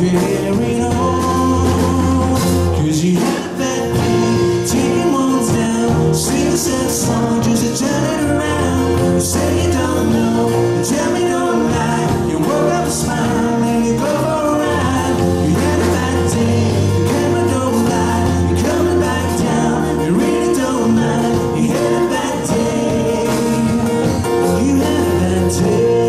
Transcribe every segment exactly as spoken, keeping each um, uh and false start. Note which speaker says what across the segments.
Speaker 1: carry on. Cause you had a bad day, taking ones down, sing a sad song just to turn it around. You say you don't know, you tell me don't lie. You woke up a smile and you go for a ride. You had a bad day, the camera don't lie. You're coming back down, you really don't mind. You had a bad day, you had a bad day.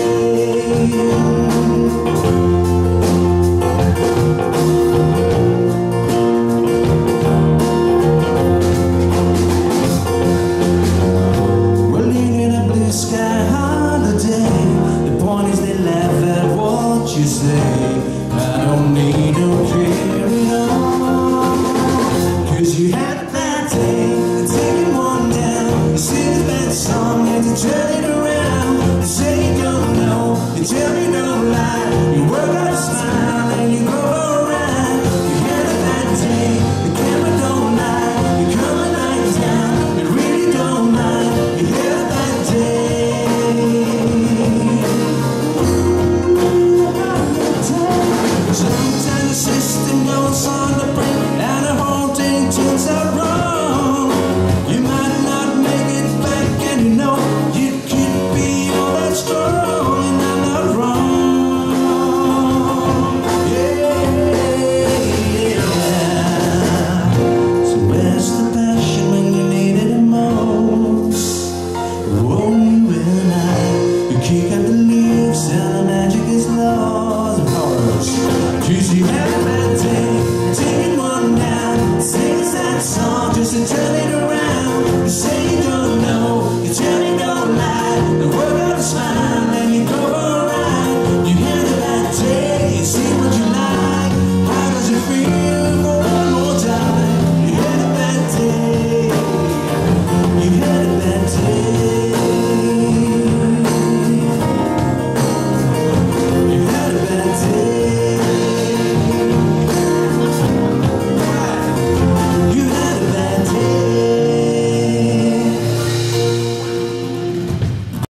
Speaker 1: Sky holiday. The point is they laugh at what you say. I don't need no carry on. Cause you had a bad day, taking one down. You sing a bad song and you turn it around. You say you don't know, you tell me no lie. You work out a smile.